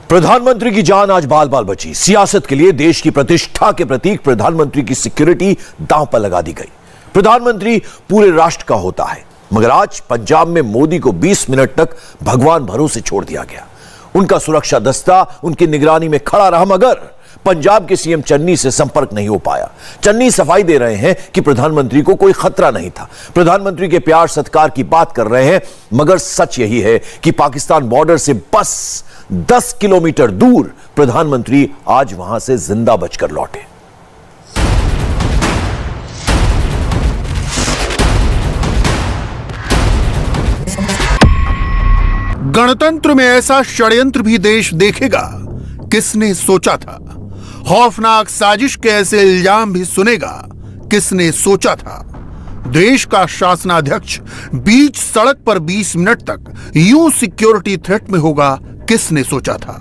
प्रधानमंत्री की जान आज बाल बाल बची। सियासत के लिए देश की प्रतिष्ठा के प्रतीक प्रधानमंत्री की सिक्योरिटी दांव पर लगा दी गई। प्रधानमंत्री पूरे राष्ट्र का होता है, मगर आज पंजाब में मोदी को 20 मिनट तक भगवान भरोसे छोड़ दिया गया। उनका सुरक्षा दस्ता उनकी निगरानी में खड़ा रहा, मगर पंजाब के सीएम चन्नी से संपर्क नहीं हो पाया। चन्नी सफाई दे रहे हैं कि प्रधानमंत्री को कोई खतरा नहीं था, प्रधानमंत्री के प्यार सत्कार की बात कर रहे हैं, मगर सच यही है कि पाकिस्तान बॉर्डर से बस 10 किलोमीटर दूर प्रधानमंत्री आज वहां से जिंदा बचकर लौटे। गणतंत्र में ऐसा षड्यंत्र भी देश देखेगा, किसने सोचा था। खौफनाक साजिश के ऐसे इल्जाम भी सुनेगा, किसने सोचा था। देश का शासनाध्यक्ष बीच सड़क पर 20 मिनट तक यूं सिक्योरिटी थ्रेट में होगा, किसने सोचा था।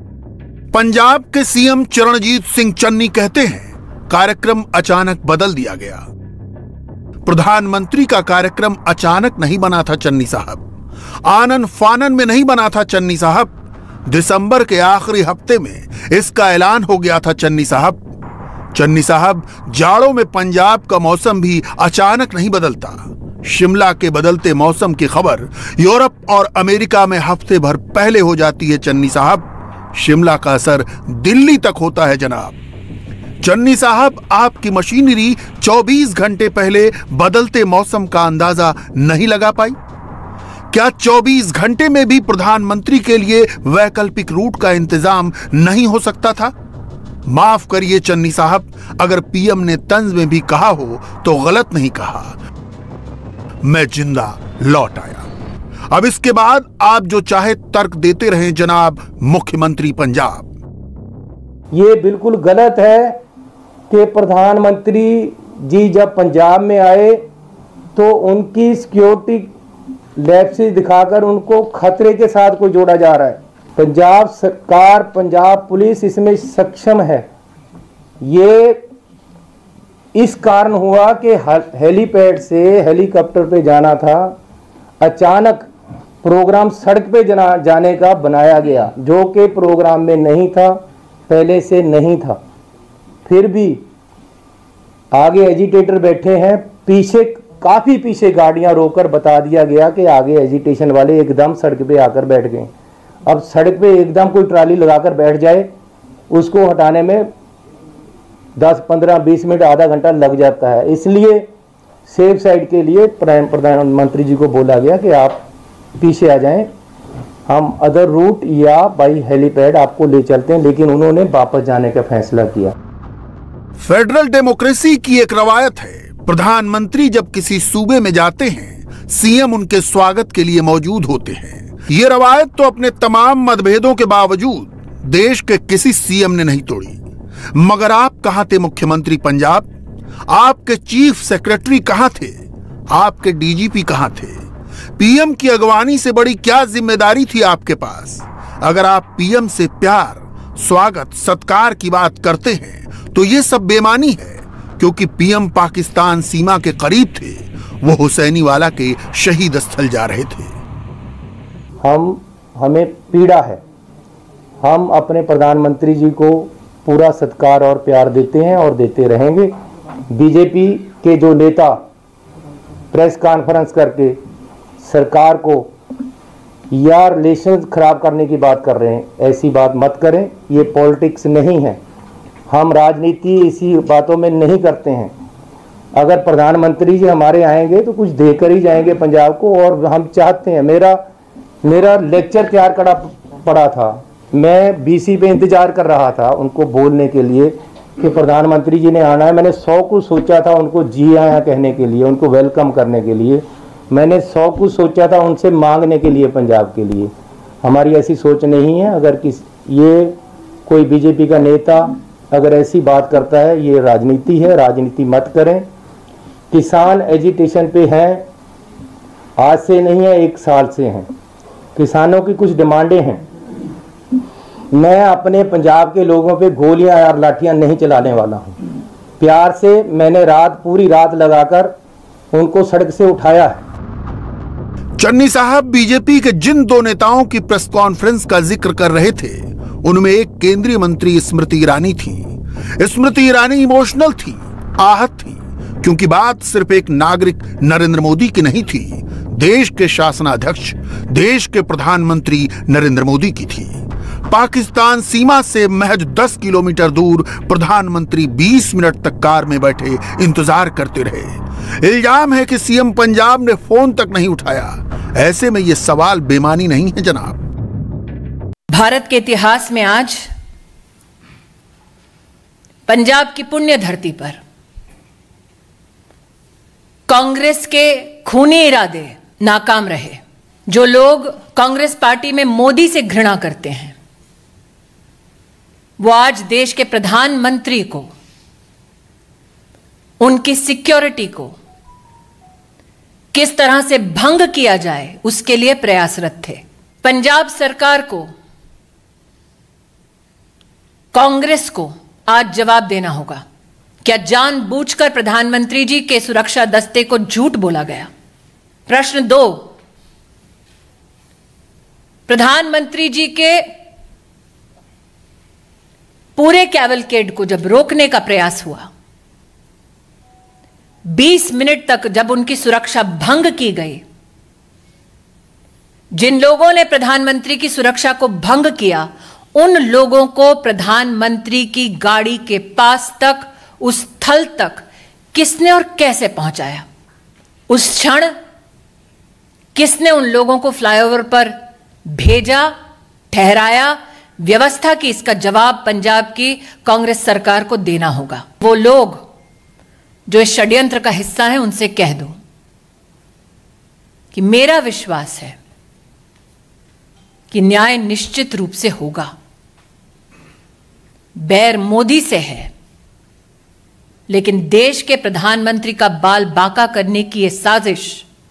पंजाब के सीएम चरणजीत सिंह चन्नी कहते हैं, कार्यक्रम अचानक बदल दिया गया। प्रधानमंत्री का कार्यक्रम अचानक नहीं बना था चन्नी साहब, आनन फानन में नहीं बना था चन्नी साहब। दिसंबर के आखिरी हफ्ते में इसका ऐलान हो गया था चन्नी साहब। चन्नी साहब, जाड़ों में पंजाब का मौसम भी अचानक नहीं बदलता। शिमला के बदलते मौसम की खबर यूरोप और अमेरिका में हफ्ते भर पहले हो जाती है चन्नी साहब। शिमला का असर दिल्ली तक होता है जनाब। चन्नी साहब, आपकी मशीनरी 24 घंटे पहले बदलते मौसम का अंदाजा नहीं लगा पाई। क्या 24 घंटे में भी प्रधानमंत्री के लिए वैकल्पिक रूट का इंतजाम नहीं हो सकता था? माफ करिए चन्नी साहब, अगर पीएम ने तंज में भी कहा हो तो गलत नहीं कहा। मैं जिंदा लौट आया। अब इसके बाद आप जो चाहे तर्क देते रहें जनाब मुख्यमंत्री पंजाब। ये बिल्कुल गलत है कि प्रधानमंत्री जी जब पंजाब में आए तो उनकी सिक्योरिटी लैब से दिखाकर उनको खतरे के साथ को जोड़ा जा रहा है। पंजाब सरकार, पंजाब पुलिस इसमें सक्षम है। ये इस कारण हुआ कि हेलीपैड से हेलीकॉप्टर पे जाना था, अचानक प्रोग्राम सड़क पे जाने का बनाया गया, जो कि प्रोग्राम में नहीं था, पहले से नहीं था। फिर भी आगे एजिटेटर बैठे हैं, पीछे काफ़ी पीछे गाड़ियां रोकर बता दिया गया कि आगे एजिटेशन वाले एकदम सड़क पे आकर बैठ गए। अब सड़क पे एकदम कोई ट्राली लगाकर बैठ जाए, उसको हटाने में 10, 15, 20 मिनट, आधा घंटा लग जाता है। इसलिए सेफ साइड के लिए प्रधानमंत्री जी को बोला गया कि आप पीछे आ जाएं, हम अदर रूट या बाई हेलीपैड आपको ले चलते हैं, लेकिन उन्होंने वापस जाने का फैसला किया। फेडरल डेमोक्रेसी की एक रवायत है, प्रधानमंत्री जब किसी सूबे में जाते हैं, सीएम उनके स्वागत के लिए मौजूद होते हैं। ये रवायत तो अपने तमाम मतभेदों के बावजूद देश के किसी सीएम ने नहीं तोड़ी। मगर आप कहां थे मुख्यमंत्री पंजाब? आपके चीफ सेक्रेटरी कहां थे? आपके डीजीपी कहां थे? पीएम की अगवानी से बड़ी क्या जिम्मेदारी थी आपके पास? अगर आप पीएम से प्यार, स्वागत, सत्कार की बात करते हैं तो ये सब बेमानी है, क्योंकि पीएम पाकिस्तान सीमा के करीब थे, वो हुसैनी वाला के शहीद स्थल जा रहे थे। हमें पीड़ा है, हम अपने प्रधानमंत्री जी को पूरा सत्कार और प्यार देते हैं और देते रहेंगे। बीजेपी के जो नेता प्रेस कॉन्फ्रेंस करके सरकार को या रिलेशन खराब करने की बात कर रहे हैं, ऐसी बात मत करें। ये पॉलिटिक्स नहीं है, हम राजनीति इसी बातों में नहीं करते हैं। अगर प्रधानमंत्री जी हमारे आएंगे तो कुछ देकर ही जाएंगे पंजाब को, और हम चाहते हैं। मेरा लेक्चर तैयार पड़ा था, मैं बीसी पे इंतजार कर रहा था उनको बोलने के लिए कि प्रधानमंत्री जी ने आना है। मैंने 100 कुछ सोचा था उनको जी आया कहने के लिए, उनको वेलकम करने के लिए। मैंने 100 कुछ सोचा था उनसे मांगने के लिए पंजाब के लिए। हमारी ऐसी सोच नहीं है। अगर ये कोई बीजेपी का नेता अगर ऐसी बात करता है, ये राजनीति है, राजनीति मत करें। किसान एजिटेशन पे हैं, आज से नहीं है, 1 साल से हैं। किसानों की कुछ डिमांडें हैं। मैं अपने पंजाब के लोगों पे गोलियां और लाठियां नहीं चलाने वाला हूं। प्यार से मैंने पूरी रात लगाकर उनको सड़क से उठाया है। चन्नी साहब बीजेपी के जिन दो नेताओं की प्रेस कॉन्फ्रेंस का जिक्र कर रहे थे, उनमें एक केंद्रीय मंत्री स्मृति ईरानी थी। स्मृति ईरानी इमोशनल थी, आहत थी, क्योंकि बात सिर्फ एक नागरिक नरेंद्र मोदी की नहीं थी, देश के शासनाध्यक्ष, देश के प्रधानमंत्री नरेंद्र मोदी की थी। पाकिस्तान सीमा से महज 10 किलोमीटर दूर प्रधानमंत्री 20 मिनट तक कार में बैठे इंतजार करते रहे। इल्जाम है कि सीएम पंजाब ने फोन तक नहीं उठाया। ऐसे में यह सवाल बेमानी नहीं है जनाब। भारत के इतिहास में आज पंजाब की पुण्य धरती पर कांग्रेस के खूनी इरादे नाकाम रहे। जो लोग कांग्रेस पार्टी में मोदी से घृणा करते हैं, वो आज देश के प्रधानमंत्री को, उनकी सिक्योरिटी को किस तरह से भंग किया जाए उसके लिए प्रयासरत थे। पंजाब सरकार को, कांग्रेस को आज जवाब देना होगा। क्या जानबूझकर प्रधानमंत्री जी के सुरक्षा दस्ते को झूठ बोला गया? प्रश्न 2, प्रधानमंत्री जी के पूरे कैवलकेड को जब रोकने का प्रयास हुआ, 20 मिनट तक जब उनकी सुरक्षा भंग की गई, जिन लोगों ने प्रधानमंत्री की सुरक्षा को भंग किया, उन लोगों को प्रधानमंत्री की गाड़ी के पास तक, उस स्थल तक किसने और कैसे पहुंचाया? उस क्षण किसने उन लोगों को फ्लाईओवर पर भेजा, ठहराया, व्यवस्था की? इसका जवाब पंजाब की कांग्रेस सरकार को देना होगा। वो लोग जो इस षड्यंत्र का हिस्सा हैं, उनसे कह दो कि मेरा विश्वास है कि न्याय निश्चित रूप से होगा। बैर मोदी से है, लेकिन देश के प्रधानमंत्री का बाल बांका करने की यह साजिश,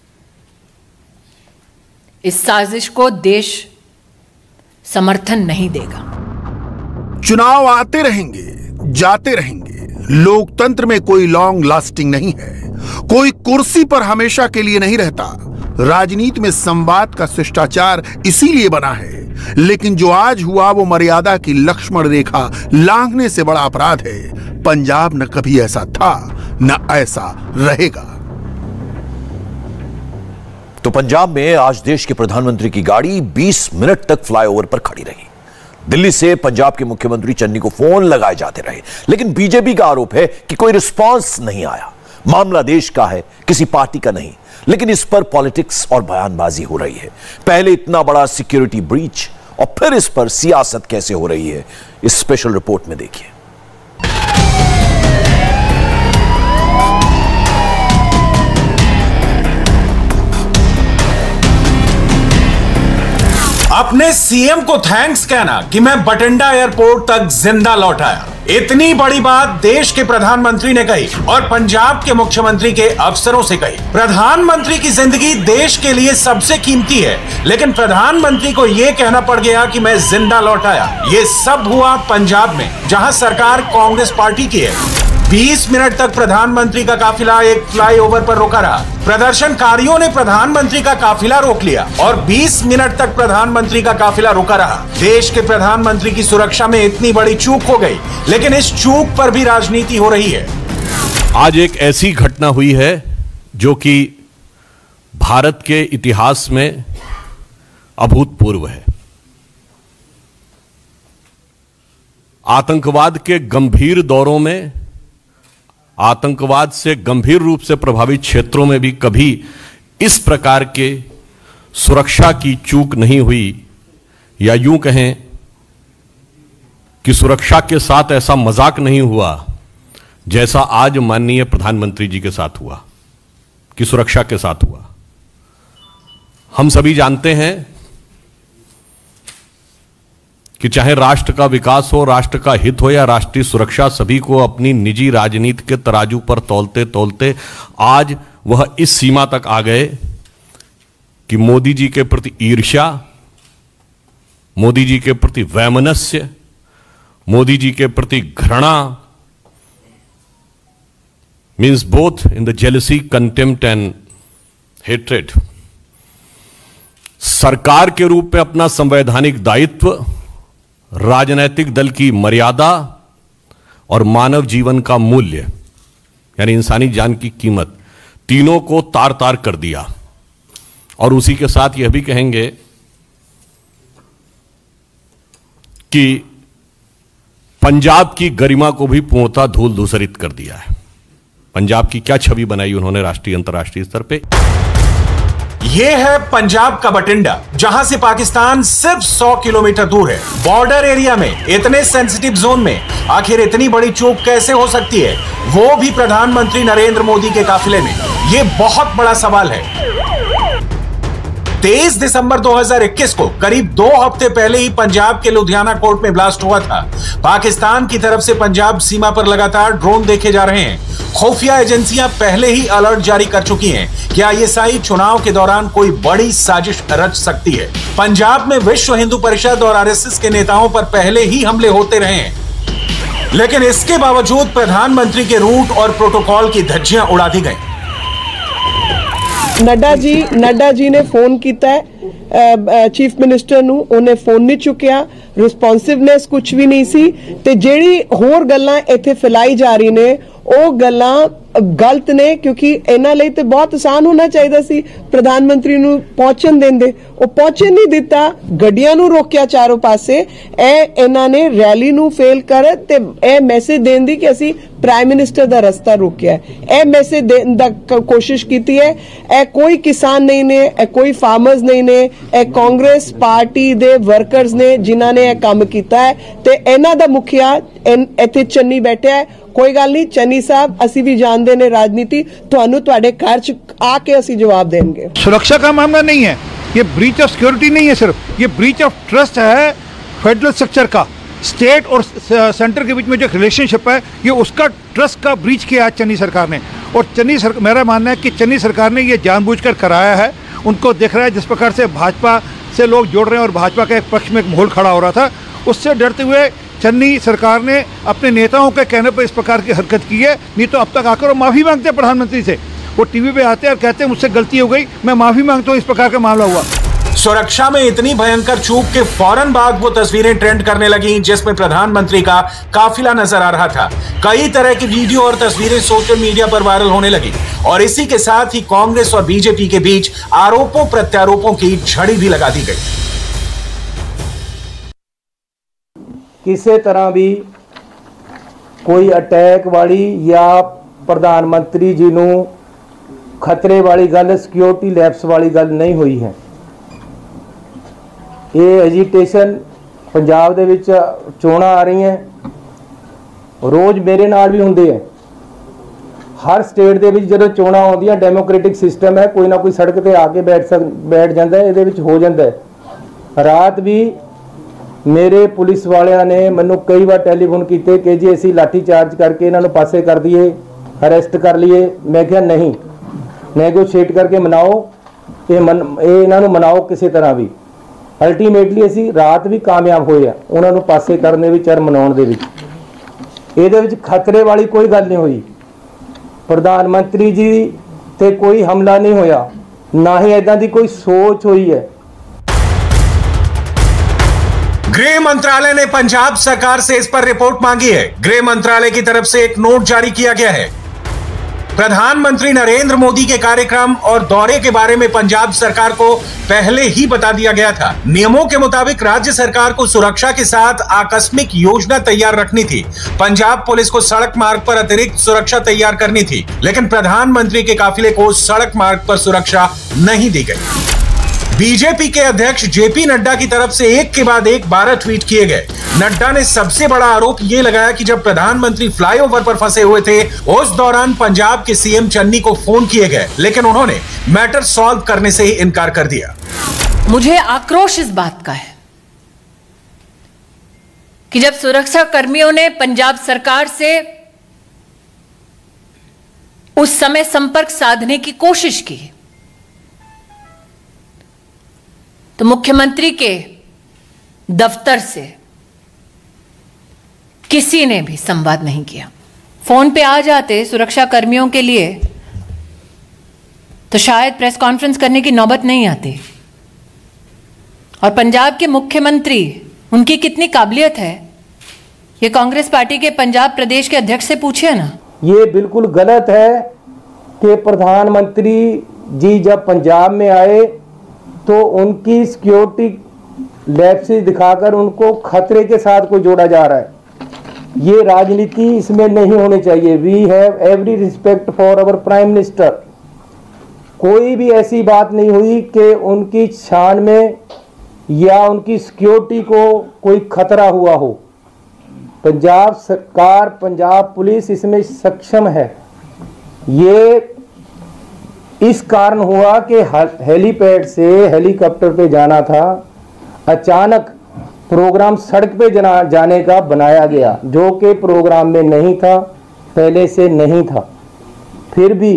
इस साजिश को देश समर्थन नहीं देगा। चुनाव आते रहेंगे, जाते रहेंगे। लोकतंत्र में कोई लॉन्ग लास्टिंग नहीं है। कोई कुर्सी पर हमेशा के लिए नहीं रहता। राजनीति में संवाद का शिष्टाचार इसीलिए बना है, लेकिन जो आज हुआ वो मर्यादा की लक्ष्मण रेखा लांघने से बड़ा अपराध है। पंजाब न कभी ऐसा था, न ऐसा रहेगा। तो पंजाब में आज देश के प्रधानमंत्री की गाड़ी 20 मिनट तक फ्लाईओवर पर खड़ी रही। दिल्ली से पंजाब के मुख्यमंत्री चन्नी को फोन लगाए जाते रहे, लेकिन बीजेपी का आरोप है कि कोई रिस्पांस नहीं आया। मामला देश का है, किसी पार्टी का नहीं, लेकिन इस पर पॉलिटिक्स और बयानबाजी हो रही है। पहले इतना बड़ा सिक्योरिटी ब्रीच और फिर इस पर सियासत कैसे हो रही है, इस स्पेशल रिपोर्ट में देखिए। अपने सीएम को थैंक्स कहना कि मैं बठिंडा एयरपोर्ट तक जिंदा लौट आया। इतनी बड़ी बात देश के प्रधानमंत्री ने कही और पंजाब के मुख्यमंत्री के अफसरों से कही। प्रधानमंत्री की जिंदगी देश के लिए सबसे कीमती है, लेकिन प्रधानमंत्री को यह कहना पड़ गया कि मैं जिंदा लौट आया। ये सब हुआ पंजाब में, जहां सरकार कांग्रेस पार्टी की है। 20 मिनट तक प्रधानमंत्री का काफिला एक फ्लाईओवर पर रोका रहा। प्रदर्शनकारियों ने प्रधानमंत्री का काफिला रोक लिया और 20 मिनट तक प्रधानमंत्री का काफिला रोका रहा। देश के प्रधानमंत्री की सुरक्षा में इतनी बड़ी चूक हो गई, लेकिन इस चूक पर भी राजनीति हो रही है। आज एक ऐसी घटना हुई है जो कि भारत के इतिहास में अभूतपूर्व है। आतंकवाद के गंभीर दौरों में, आतंकवाद से गंभीर रूप से प्रभावित क्षेत्रों में भी कभी इस प्रकार के सुरक्षा की चूक नहीं हुई, या यूं कहें कि सुरक्षा के साथ ऐसा मजाक नहीं हुआ जैसा आज माननीय प्रधानमंत्री जी के साथ हुआ, कि सुरक्षा के साथ हुआ। हम सभी जानते हैं कि चाहे राष्ट्र का विकास हो, राष्ट्र का हित हो या राष्ट्रीय सुरक्षा, सभी को अपनी निजी राजनीति के तराजू पर तौलते तौलते आज वह इस सीमा तक आ गए कि मोदी जी के प्रति ईर्ष्या, मोदी जी के प्रति वैमनस्य, मोदी जी के प्रति घृणा, means both in the jealousy, contempt and hatred, सरकार के रूप में अपना संवैधानिक दायित्व, राजनैतिक दल की मर्यादा और मानव जीवन का मूल्य यानी इंसानी जान की कीमत, तीनों को तार तार कर दिया। और उसी के साथ यह भी कहेंगे कि पंजाब की गरिमा को भी पूर्णतः धूल धूसरित कर दिया है। पंजाब की क्या छवि बनाई उन्होंने राष्ट्रीय अंतर्राष्ट्रीय स्तर पे। यह है पंजाब का बठिंडा, जहां से पाकिस्तान सिर्फ 100 किलोमीटर दूर है। बॉर्डर एरिया में, इतने सेंसिटिव जोन में आखिर इतनी बड़ी चूक कैसे हो सकती है, वो भी प्रधानमंत्री नरेंद्र मोदी के काफिले में? यह बहुत बड़ा सवाल है। 23 दिसंबर 2021 को करीब 2 हफ्ते पहले ही पंजाब के लुधियाना कोर्ट में ब्लास्ट हुआ था। पाकिस्तान की तरफ से पंजाब सीमा पर लगातार ड्रोन देखे जा रहे हैं। खुफिया एजेंसियां पहले ही अलर्ट जारी कर चुकी हैं कि आईएसआई चुनाव के दौरान कोई बड़ी साजिश रच सकती है। पंजाब में विश्व हिंदू परिषद और आरएसएस के नेताओं पर पहले ही हमले होते रहे हैं, लेकिन इसके बावजूद प्रधानमंत्री के रूट और प्रोटोकॉल की धज्जियां उड़ा दी गई। नड्डा जी ने फोन किया है चीफ मिनिस्टर नूं, उन्हें फोन नहीं चुकिया, रिस्पॉन्सिवनेस कुछ भी नहीं सी। ते जेड़ी होर गल्लां इत्थे फैलाई जा रही ने ਉਹ ਗੱਲਾਂ ਗਲਤ ਨੇ, ਕਿਉਂਕਿ ਇਹਨਾਂ ਲਈ ਤੇ ਬਹੁਤ ਆਸਾਨ ਹੋਣਾ ਚਾਹੀਦਾ ਸੀ ਪ੍ਰਧਾਨਮੰਤਰੀ ਨੂੰ ਪਹੁੰਚਣ ਦਿੰਦੇ। ਉਹ ਪਹੁੰਚਣ ਨਹੀਂ ਦਿੱਤਾ, ਗੱਡੀਆਂ ਨੂੰ ਰੋਕਿਆ ਚਾਰੋਂ ਪਾਸੇ। ਇਹਨਾਂ ਨੇ ਰੈਲੀ ਨੂੰ ਫੇਲ ਕਰ ਤੇ ਇਹ ਮੈਸੇਜ ਦੇਣ ਦੀ ਕਿ ਅਸੀਂ ਪ੍ਰਾਈਮ ਮਿਨਿਸਟਰ ਦਾ ਰਸਤਾ ਰੋਕਿਆ। ਇਹ ਮੈਸੇਜ ਦੇਣ ਦਾ ਕੋਸ਼ਿਸ਼ ਕੀਤੀ ਹੈ। ਇਹ ਕੋਈ ਕਿਸਾਨ ਨਹੀਂ ਨੇ, ਇਹ ਕੋਈ ਫਾਰਮਰਸ ਨਹੀਂ ਨੇ, ਇਹ ਕਾਂਗਰਸ ਪਾਰਟੀ ਦੇ ਵਰਕਰਸ ਨੇ ਜਿਨ੍ਹਾਂ ਨੇ ਇਹ ਕੰਮ ਕੀਤਾ ਹੈ। ਤੇ ਇਹਨਾਂ ਦਾ ਮੁਖੀਆ ਇੱਥੇ ਚੰਨੀ ਬੈਠਿਆ ਹੈ। कोई गल नहीं चन्नी साहब, असी भी जानते ने राजनीति, तुहानू तुहाडे घर च आके असी जवाब देंगे। सुरक्षा का मामला नहीं है, ये ब्रीच ऑफ सिक्योरिटी नहीं है, सिर्फ ये ब्रीच ऑफ ट्रस्ट है फेडरल स्ट्रक्चर का। स्टेट और सेंटर के बीच में जो रिलेशनशिप है, ये उसका ट्रस्ट का ब्रीच किया है चन्नी सरकार ने। और मेरा मानना है कि चन्नी सरकार ने ये जानबूझकर कराया है। उनको दिख रहा है जिस प्रकार से भाजपा से लोग जोड़ रहे हैं और भाजपा के एक पक्ष में एक माहौल खड़ा हो रहा था, उससे डरते हुए चन्नी सरकार ने अपने नेताओं के कहने पर इस प्रकार की हरकत की है। नहीं तो अब तक आकर वो माफ़ी मांगते हैं प्रधानमंत्री से। वो टीवी पे आते हैं और कहते हैं मुझसे गलती हो गई, मैं माफ़ी मांगता हूँ, इस प्रकार का मामला हुआ। सुरक्षा में इतनी भयंकर चूक के फौरन बाद वो तस्वीरें ट्रेंड करने लगी जिसमें प्रधानमंत्री का काफिला नजर आ रहा था। कई तरह की वीडियो और तस्वीरें सोशल मीडिया पर वायरल होने लगी और इसी के साथ ही कांग्रेस और बीजेपी के बीच आरोपों प्रत्यारोपों की झड़ी भी लगा दी गई। किसी तरह भी कोई अटैक वाली या प्रधानमंत्री जी नूं खतरे वाली गल, सिक्योरिटी लैप्स वाली गल नहीं हुई है। ये एजिटेशन पंजाब दे विच चोणां आ रही हैं, रोज़ मेरे नाल भी हुंदे है। हर स्टेट दे विच जदों चोणां आउंदियां, डेमोक्रेटिक सिस्टम है, कोई ना कोई सड़क ते आके बैठ जाता है, इहदे विच हो जाता है। रात भी मेरे पुलिस वालियां ने मैनू कई बार टैलीफोन किए कि जी असी लाठी चार्ज करके इन्हों पासे कर दिए, अरेस्ट कर लिए। मैं क्या नहीं, नैगोशिएट करके मनाओ, ये इन्हों मनाओ किसी तरह भी। अल्टीमेटली असी रात भी कामयाब होए उन्होंने पासे करने विच और मनाउण दे विच। इहदे विच खतरे वाली कोई गल नहीं हुई। प्रधानमंत्री जी ते कोई हमला नहीं होया, ना ही इदां दी कोई सोच हुई है। गृह मंत्रालय ने पंजाब सरकार से इस पर रिपोर्ट मांगी है। गृह मंत्रालय की तरफ से एक नोट जारी किया गया है। प्रधानमंत्री नरेंद्र मोदी के कार्यक्रम और दौरे के बारे में पंजाब सरकार को पहले ही बता दिया गया था। नियमों के मुताबिक राज्य सरकार को सुरक्षा के साथ आकस्मिक योजना तैयार रखनी थी। पंजाब पुलिस को सड़क मार्ग पर अतिरिक्त सुरक्षा तैयार करनी थी, लेकिन प्रधानमंत्री के काफिले को सड़क मार्ग पर सुरक्षा नहीं दी गई। बीजेपी के अध्यक्ष जेपी नड्डा की तरफ से एक के बाद एक 12 ट्वीट किए गए। नड्डा ने सबसे बड़ा आरोप यह लगाया कि जब प्रधानमंत्री फ्लाईओवर पर फंसे हुए थे, उस दौरान पंजाब के सीएम चन्नी को फोन किए गए, लेकिन उन्होंने मैटर सॉल्व करने से ही इनकार कर दिया। मुझे आक्रोश इस बात का है कि जब सुरक्षा कर्मियों ने पंजाब सरकार से उस समय संपर्क साधने की कोशिश की तो मुख्यमंत्री के दफ्तर से किसी ने भी संवाद नहीं किया। फोन पे आ जाते सुरक्षा कर्मियों के लिए तो शायद प्रेस कॉन्फ्रेंस करने की नौबत नहीं आती। और पंजाब के मुख्यमंत्री उनकी कितनी काबिलियत है ये कांग्रेस पार्टी के पंजाब प्रदेश के अध्यक्ष से पूछिए ना। ये बिल्कुल गलत है कि प्रधानमंत्री जी जब पंजाब में आए तो उनकी सिक्योरिटी लैप्सेस दिखाकर उनको खतरे के साथ कोई जोड़ा जा रहा है। ये राजनीति इसमें नहीं होनी चाहिए। We have every respect for our prime minister. कोई भी ऐसी बात नहीं हुई कि उनकी शान में या उनकी सिक्योरिटी को कोई खतरा हुआ हो। पंजाब सरकार, पंजाब पुलिस इसमें सक्षम है। ये इस कारण हुआ कि हेलीपैड से हेलीकॉप्टर पे जाना था, अचानक प्रोग्राम सड़क पे जाने का बनाया गया, जो कि प्रोग्राम में नहीं था, पहले से नहीं था। फिर भी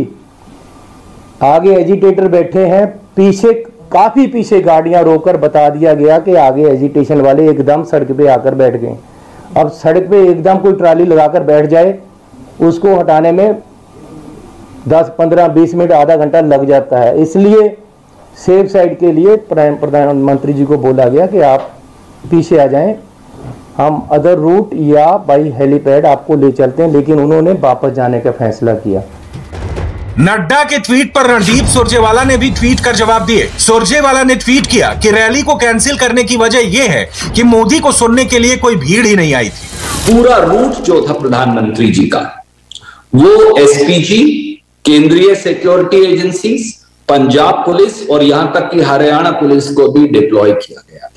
आगे एजिटेटर बैठे हैं, पीछे काफी पीछे गाड़ियां रोकर बता दिया गया कि आगे एजिटेशन वाले एकदम सड़क पे आकर बैठ गए। अब सड़क पे एकदम कोई ट्राली लगाकर बैठ जाए, उसको हटाने में 10, 15, 20 मिनट, आधा घंटा लग जाता है। इसलिए सेफ साइड के लिए प्रधानमंत्री जी को बोला गया कि आप पीछे आ जाएं, हम अदर रूट या बाई हेलीपैड आपको ले चलते हैं। लेकिन उन्होंने वापस जाने का फैसला किया। नड्डा के ट्वीट पर रणदीप सुरजेवाला ने भी ट्वीट कर जवाब दिए। सुरजेवाला ने ट्वीट किया कि रैली को कैंसिल करने की वजह यह है कि मोदी को सुनने के लिए कोई भीड़ ही नहीं आई थी। पूरा रूट जो था प्रधानमंत्री जी का, वो एसपीजी, केंद्रीय सिक्योरिटी एजेंसीज, पंजाब पुलिस और यहां तक कि हरियाणा पुलिस को भी डिप्लॉय किया गया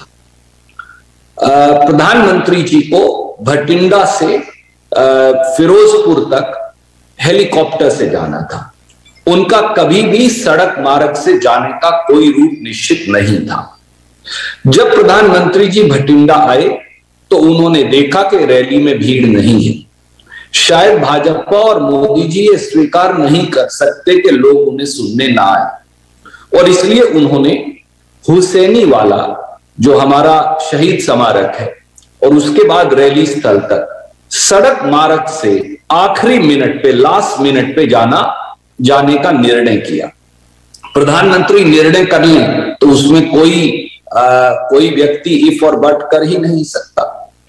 था। प्रधानमंत्री जी को भटिंडा से फिरोजपुर तक हेलीकॉप्टर से जाना था। उनका कभी भी सड़क मार्ग से जाने का कोई रूट निश्चित नहीं था। जब प्रधानमंत्री जी भटिंडा आए तो उन्होंने देखा कि रैली में भीड़ नहीं है। शायद भाजपा और मोदी जी ये स्वीकार नहीं कर सकते कि लोग उन्हें सुनने ना आए, और इसलिए उन्होंने हुसैनी वाला जो हमारा शहीद स्मारक है और उसके बाद रैली स्थल तक सड़क मार्ग से आखिरी मिनट पे, लास्ट मिनट पे जाने का निर्णय किया। प्रधानमंत्री निर्णय कर लें तो उसमें कोई व्यक्ति इफ और बट कर ही नहीं सकता।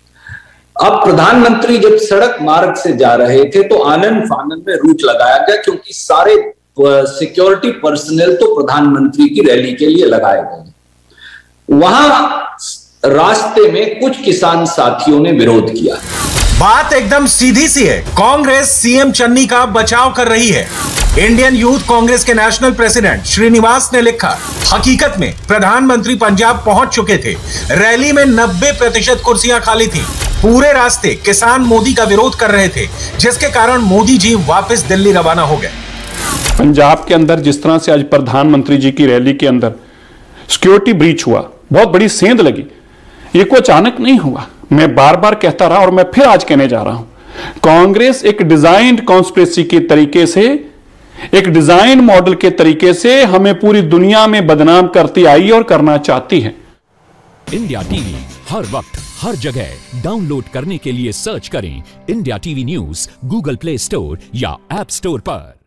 अब प्रधानमंत्री जब सड़क मार्ग से जा रहे थे तो आनन फानन में रूट लगाया गया, क्योंकि सारे सिक्योरिटी पर्सनल तो प्रधानमंत्री की रैली के लिए लगाए गए। वहां रास्ते में कुछ किसान साथियों ने विरोध किया। बात एकदम सीधी सी है। कांग्रेस सीएम चन्नी का बचाव कर रही है। इंडियन यूथ कांग्रेस के नेशनल प्रेसिडेंट श्रीनिवास ने लिखा, हकीकत में प्रधानमंत्री पंजाब पहुंच चुके थे। रैली में 90% कुर्सियां खाली थीं। पूरे रास्ते किसान मोदी का विरोध कर रहे थे, जिसके कारण मोदी जी वापस दिल्ली रवाना हो गए। पंजाब के अंदर जिस तरह से आज प्रधानमंत्री जी की रैली के अंदर सिक्योरिटी ब्रीच हुआ, बहुत बड़ी सेंध लगी। ये कोई अचानक नहीं हुआ। मैं बार बार कहता रहा और मैं फिर आज कहने जा रहा हूं, कांग्रेस एक डिजाइन्ड कॉन्स्पिरेसी के तरीके से, एक डिजाइन मॉडल के तरीके से हमें पूरी दुनिया में बदनाम करती आई और करना चाहती है। इंडिया टीवी हर वक्त हर जगह डाउनलोड करने के लिए सर्च करें India TV news Google Play Store या ऐप स्टोर पर।